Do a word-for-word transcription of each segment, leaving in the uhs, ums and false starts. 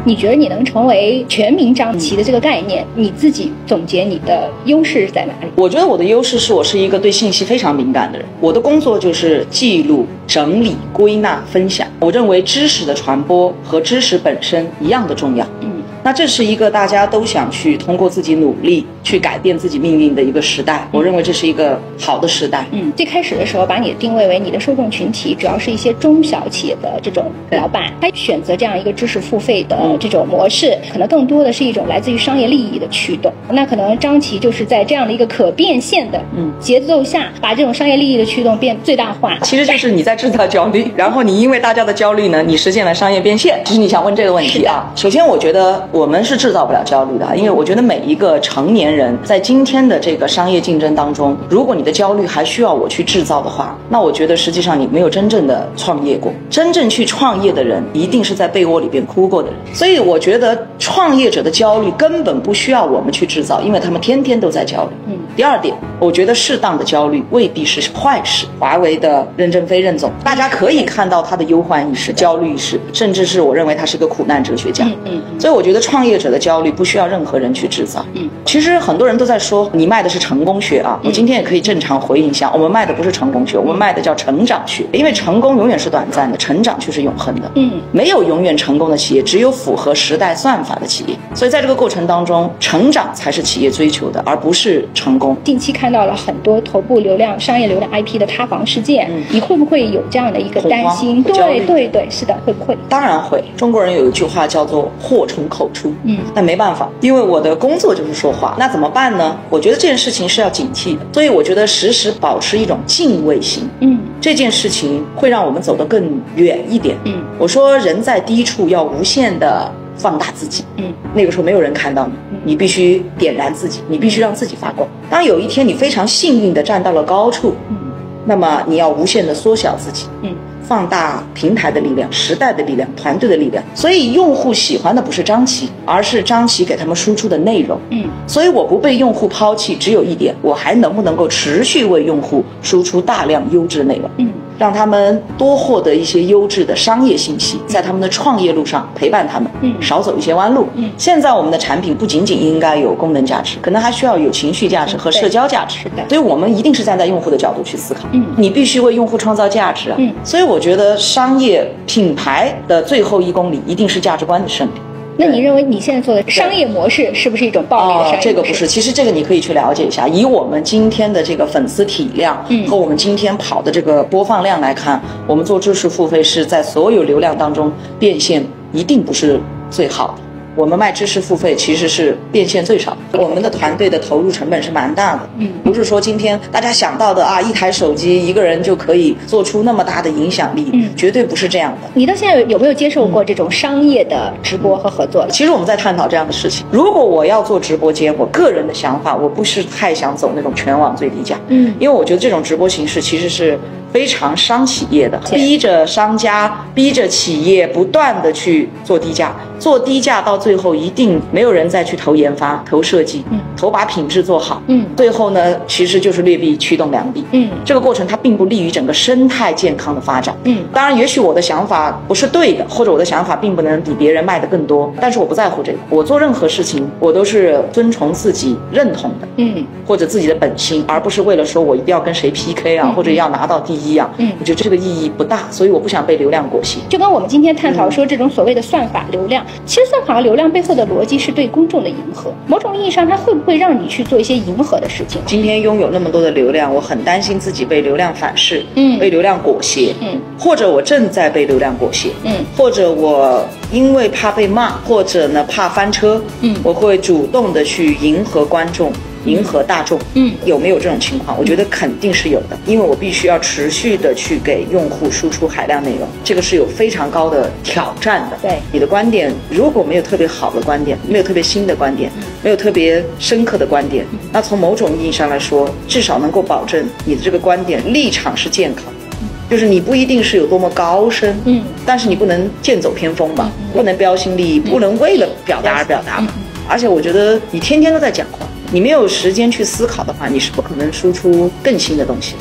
你觉得你能成为全民张琪的这个概念，你自己总结你的优势在哪里？ 我觉得我的优势是我是一个对信息非常敏感的人，我的工作就是记录、整理、归纳、分享。我认为知识的传播和知识本身一样的重要。嗯。那这是一个大家都想去通过自己努力去改变自己命运的一个时代，我认为这是一个好的时代。 嗯，最开始的时候把你定位为你的受众群体主要是一些中小企业的这种老板，他选择这样一个知识付费的这种模式，可能更多的是一种来自于商业利益的驱动。那可能张琪就是在这样的一个可变现的节奏下，把这种商业利益的驱动变最大化。 其实就是你在制造焦虑，然后你因为大家的焦虑呢，你实现了商业变现。其实你想问这个问题啊，首先我觉得我们是制造不了焦虑的，因为我觉得每一个成年人在今天的这个商业竞争当中，如果你的焦虑还需要我去制造的话，那我觉得实际上你没有真正的创业过。真正去创业的人一定是在被窝里边哭过的人，所以我觉得创业者的焦虑根本不需要我们去制造，因为他们天天都在焦虑。嗯。第二点，我觉得适当的焦虑未必是坏事。华为的任正非任总，大家可以看到他的忧患意识、焦虑意识，甚至是我认为他是个苦难哲学家。嗯嗯。所以我觉得创业者的焦虑不需要任何人去制造。嗯。其实很多人都在说你卖的是成功学啊，我今天也可以正常回应一下，我们卖的不是成功学，我们卖的叫成长学。因为成功永远是短暂的，成长却是永恒的。嗯。没有永远成功的企业，只有符合时代算法的企业。所以在这个过程当中，成长才是企业追求的，而不是成功。 近期看到了很多头部流量、商业流量 I P 的塌房事件，嗯、你会不会有这样的一个担心？对对对，是的，会不会？ 当然会。中国人有一句话叫做“祸从口出”，嗯，但没办法，因为我的工作就是说话，那怎么办呢？我觉得这件事情是要警惕的，所以我觉得时时保持一种敬畏心，嗯，这件事情会让我们走得更远一点。嗯，我说人在低处要无限的放大自己，嗯，那个时候没有人看到你，你必须点燃自己，你必须让自己发光。当有一天你非常幸运的站到了高处，嗯，那么你要无限的缩小自己，嗯，放大平台的力量、时代的力量、团队的力量。所以用户喜欢的不是张琪，而是张琪给他们输出的内容。嗯，所以我不被用户抛弃，只有一点，我还能不能够持续为用户输出大量优质内容？嗯，让他们多获得一些优质的商业信息，在他们的创业路上陪伴他们，嗯，少走一些弯路。嗯，现在我们的产品不仅仅应该有功能价值，可能还需要有情绪价值和社交价值。是的，所以我们一定是站在用户的角度去思考。嗯，你必须为用户创造价值啊。嗯，所以我觉得商业品牌的最后一公里一定是价值观的胜利。 那你认为你现在做的商业模式是不是一种暴利的商业模式？ 哦，这个不是，其实这个你可以去了解一下。以我们今天的这个粉丝体量和我们今天跑的这个播放量来看，嗯，我们做知识付费是在所有流量当中变现一定不是最好的。我们卖知识付费其实是变现最少，我们的团队的投入成本是蛮大的，嗯，不是说今天大家想到的啊，一台手机一个人就可以做出那么大的影响力，嗯，绝对不是这样的。 你到现在有没有接受过这种商业的直播和合作？ 其实我们在探讨这样的事情。如果我要做直播间，我个人的想法，我不是太想走那种全网最低价，嗯，因为我觉得这种直播形式其实是非常伤企业的，逼着商家、逼着企业不断的去做低价，做低价到最后一定没有人再去投研发、投设计，嗯，投把品质做好，嗯，最后呢其实就是劣币驱动良币，嗯，这个过程它并不利于整个生态健康的发展，嗯，当然也许我的想法不是对的，或者我的想法并不能比别人卖得更多，但是我不在乎这个，我做任何事情我都是遵从自己认同的，嗯，或者自己的本心，而不是为了说我一定要跟谁 P K 啊，嗯，或者要拿到第一啊，嗯，我觉得这个意义不大，所以我不想被流量裹挟。 就跟我们今天探讨说这种所谓的算法流量，嗯，其实算法和流量背后的逻辑是对公众的迎合，某种意义上它会不会让你去做一些迎合的事情？ 今天拥有那么多的流量，我很担心自己被流量反噬，嗯，被流量裹挟，嗯，或者我正在被流量裹挟，嗯，或者我因为怕被骂，或者呢怕翻车，嗯，我会主动的去迎合观众，迎合大众，嗯，有没有这种情况？我觉得肯定是有的，因为我必须要持续的去给用户输出海量内容，这个是有非常高的挑战的。 对， 你的观点如果没有特别好的观点，没有特别新的观点，没有特别深刻的观点，那从某种意义上来说，至少能够保证你的这个观点立场是健康的。就是你不一定是有多么高深，嗯，但是你不能剑走偏锋吧，嗯，不能标新立异，嗯，不能为了表达而表达吧，嗯，而且我觉得你天天都在讲话，你没有时间去思考的话，你是不可能输出更新的东西的，嗯。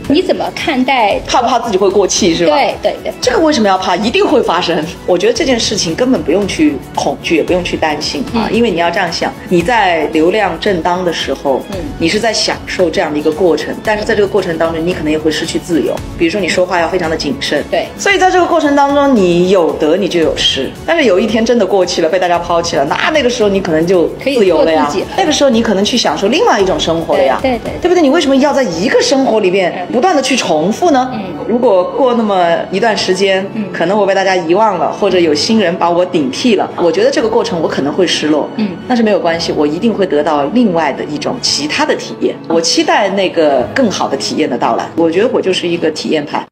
你怎么看待？ 怕不怕自己会过气是吧？ 对对对， 这个为什么要怕？一定会发生。我觉得这件事情根本不用去恐惧，也不用去担心啊，嗯、因为你要这样想，你在流量正当的时候，嗯，你是在享受这样的一个过程，但是在这个过程当中，你可能也会失去自由。比如说你说话要非常的谨慎， 对， 所以在这个过程当中，你有得你就有失。但是有一天真的过气了，被大家抛弃了，那那个时候你可能就自由了呀。那个时候你可能去享受另外一种生活了呀， 对对 对, 对不对？你为什么要在一个生活里面不断的去重复呢？嗯，如果过那么一段时间，嗯，可能我被大家遗忘了，或者有新人把我顶替了，我觉得这个过程我可能会失落，嗯，但是没有关系，我一定会得到另外的一种其他的体验。我期待那个更好的体验的到来。我觉得我就是一个体验派。